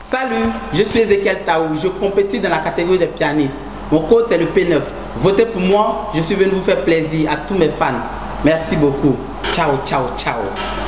Salut, je suis Ezekiel Taou, je compétis dans la catégorie des pianistes. Mon code c'est le P9. Votez pour moi, je suis venu vous faire plaisir à tous mes fans. Merci beaucoup. Ciao, ciao, ciao.